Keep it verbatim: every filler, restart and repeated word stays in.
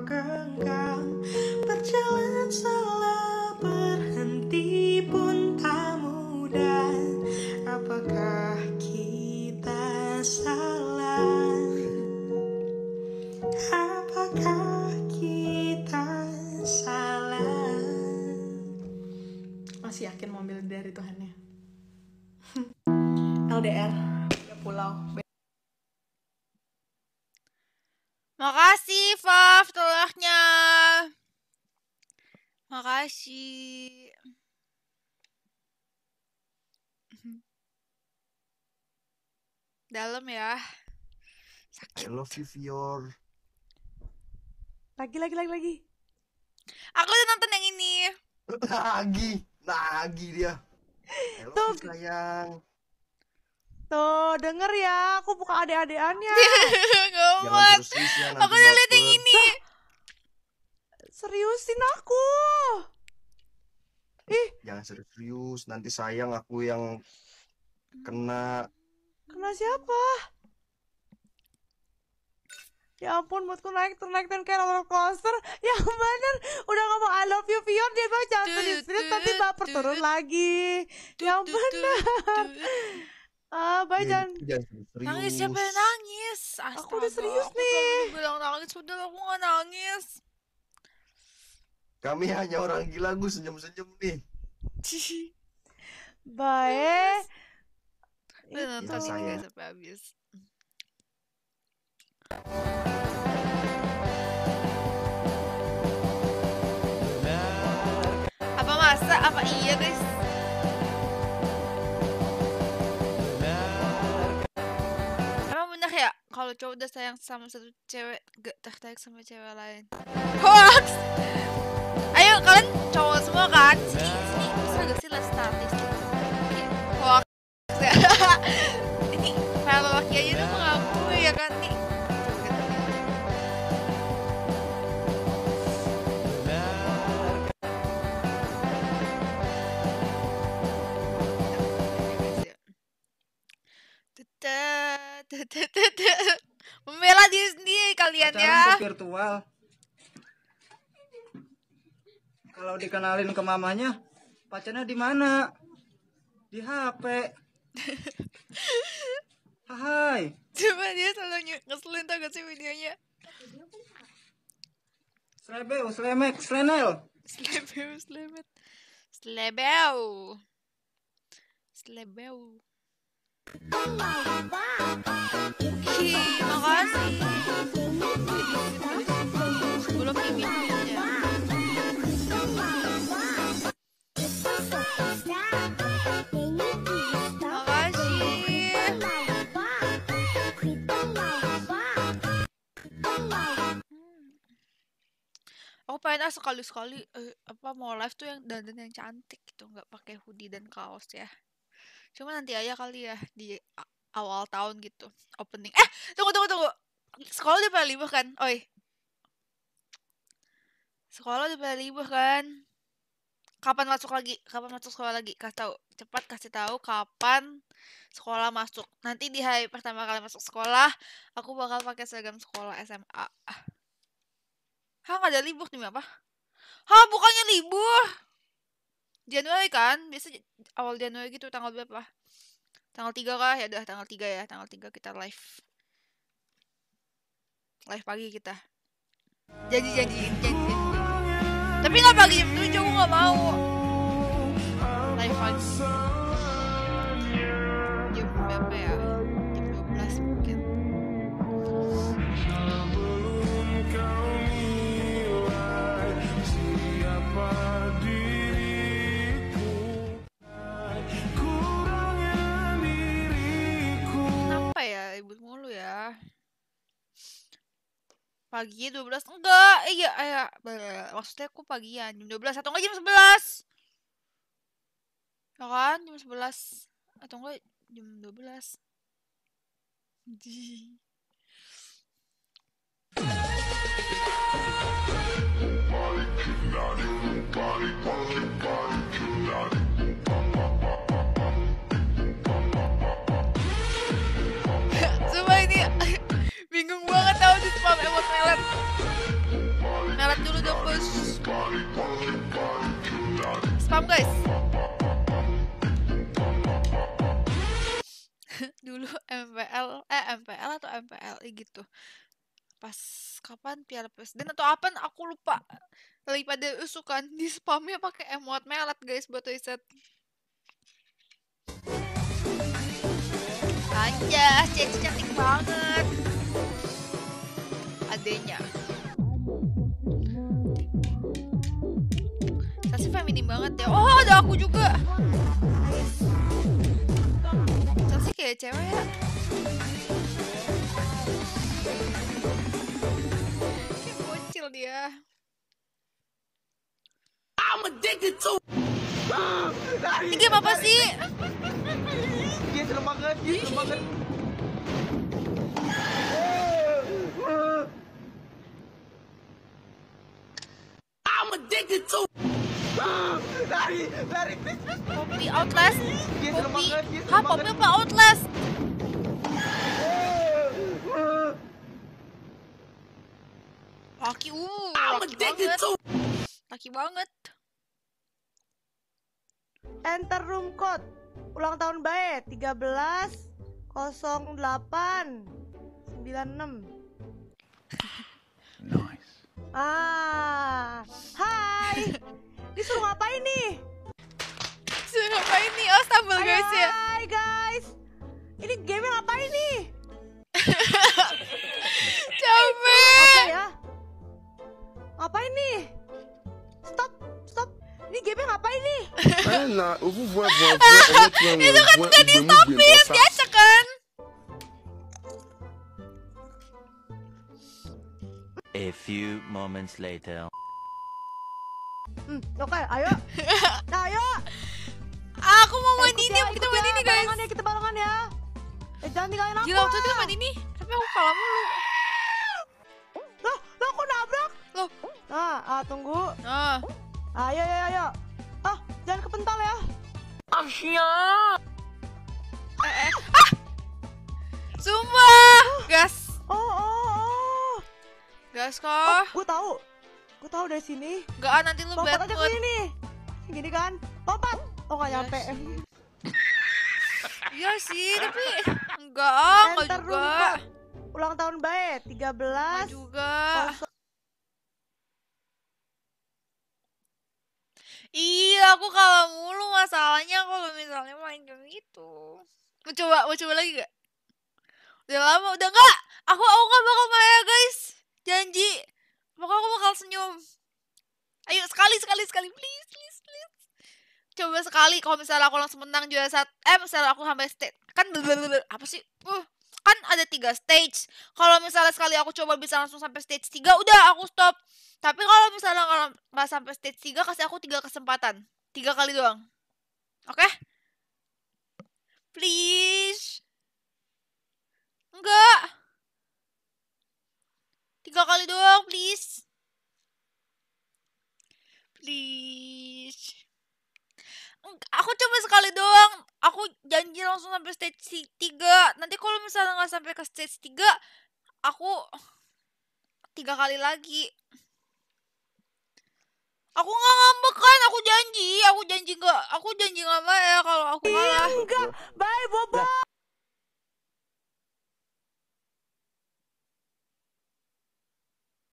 genggam. Berjalan salah berhenti pun tak mudah. Apakah kita salah? Apakah kita salah? Masih yakin mau ambil dari Tuhannya? L D R ya pulau. Makasih Faf telurnya. Makasih. Dalam ya. I love you Fior. Lagi lagi lagi lagi. Aku udah nonton yang ini. Lagi, lagi dia. I love Tuh. you sayang. Tuh denger ya, aku bukan adik-adikannya. Gawat. Ya, Aku udah liat yang ini. Seriusin aku. Ih, jangan serius, nanti sayang aku yang kena. kena siapa? Ya ampun, moodku naik ternaik dan kayak roller coaster. Yang bener, udah ngomong I love you Fion, dia bilang jangan serius-serius, tapi baper turun lagi. Yang bener. Ah, baik jangan. Serius. Nangis siapa yang nangis? Astaga, Aku udah serius aku nih. bilang nangis, udah aku gak nangis. Kami hanya orang gila, gue senyum-senyum nih. Baik. Udah nonton Itu. ini guys sampai habis. Apa masa? Apa iya guys? Emang bener ya kalau cowok udah sayang sama satu cewek gak tertarik sama cewek lain? Hoax! Ayo kalian cowok semua kan? Sini, sini bisa gak sih lihat statistik? Oke, hoax ya. Ini kalau laki aja tuh mengakui ya kan nih. Membela diri sendiri kalian ya. Pacaran virtual. Kalau dikenalin ke mamanya, pacarnya di mana? Di H P. Hai. Coba dia selalu ngeselin tau gak sih videonya? Slebeu, slemek, slenel. Slebeu, slemet. Slebeu. Slebeu. Oke, makasih. Sebelum mimpinya. Aku pengen ah sekali-sekali eh, apa mau live tuh yang dandan yang cantik gitu, nggak pakai hoodie dan kaos ya. Cuma nanti aja kali ya di a- awal tahun gitu opening. Eh tunggu tunggu tunggu. Sekolah udah pada libur kan? Oi. Sekolah udah pada libur kan? Kapan masuk lagi? Kapan masuk sekolah lagi? Kasih tahu. Cepat kasih tahu kapan sekolah masuk. Nanti di hari pertama kali masuk sekolah, aku bakal pakai seragam sekolah S M A. Hah, nggak ada libur nih apa? Hah, bukannya libur? Januari kan? Biasa j- awal Januari gitu tanggal berapa? Tanggal tiga kah? Ya udah tanggal tiga ya. Tanggal tiga kita live. Live pagi kita. Janji janji janji janji. Tapi nggak pagi jam tujuh, aku nggak mau. Live pagi. Jam berapa ya? Jam dua belas mungkin. Kenapa ya ribut mulu ya? Pagi dua belas enggak, iya, iya, bleh, maksudnya aku pagian jam dua belas atau enggak jam sebelas. Ya kan, jam sebelas atau enggak jam dua belas. Di. Sumpah ini bingung banget tau di spam emot melet. mampus. Spam guys. Dulu M P L eh M P L atau M P L I gitu. Pas kapan Piala Presiden atau apa aku lupa. Lagi pada usukan di spamnya pakai emot melet guys buat riset. Anjas, Ceci cantik banget. Adenya. Sasi feminim banget ya. Oh, ada aku juga. Sasi kayak cewek ya. Kayak bocil dia. Ini game apa sih? Dia serem banget, dia serem banget. I'm addicted to. Lari, lari, please, please. Poppy Outlast. Dia serem Poppy. banget, dia serem Hah, Poppy banget. apa Outlast? Laki, uh, I'm laki addicted banget. to. Laki banget. Enter room code. Ulang tahun bae tiga belas nol delapan sembilan enam. Nice. Ah, hai. Disuruh ngapain nih? Sudah ngapain nih? Oh, stumble Hai, guys ya. hai guys. Ini game ngapain nih? Capek. Oke ya. Ngapain nih? Stop, stop. Ini game ngapain nih? Nah, vous voyez, vous voyez, Itu kan gak di stopin, biasa kan? A few moments later. Hmm, oke, ayo. Nah, ayo. Aku mau main Ikut ini, ya, kita ikut main ya, ini guys. barengan ya, kita barengan ya. Eh, jangan tinggalin aku. Gila, waktu itu main ini, tapi aku kalah mulu. Loh, loh aku nabrak. Loh, Nah, ah, tunggu. nah. Ayo, ayo, ayo. Ah, jangan kepental ya. Eh, eh. Ah! Sumpah, gas. Oh, oh, oh. Gas Oh, kok. gue tahu. Gue tahu dari sini. Gak ah, nanti lu Lompat bad aja ke mood. sini. Gini kan? Lompat. Oh, nggak Yes. nyampe. Iya sih, tapi enggak, ah, enggak Enter room juga. code. Ulang tahun bae tiga Enggak belas juga. nol Iya, aku kalah mulu masalahnya kalau misalnya main game itu. Mau coba, mau coba lagi gak? Udah lama, udah enggak. Aku aku gak bakal main ya guys. Janji. Pokoknya aku bakal senyum. Ayo sekali sekali sekali please please please. Coba sekali kalau misalnya aku langsung menang juara satu. Eh misalnya aku sampai stage kan blablabla. Apa sih? Uh, kan ada tiga stage. Kalau misalnya sekali aku coba bisa langsung sampai stage tiga, udah aku stop. Tapi kalau misalnya nggak nggak sampai stage tiga, kasih aku tiga kesempatan. Tiga kali doang. Oke? Okay? Please. Enggak. Tiga kali doang, please. Please. Eng- Aku coba sekali doang. Aku janji langsung sampai stage si- tiga. Nanti kalau misalnya nggak sampai ke stage tiga, aku tiga kali lagi. Aku nggak ngambek kan, aku janji, aku janji nggak, aku janji nggak ya kalau aku kalah. Enggak, bye bobo.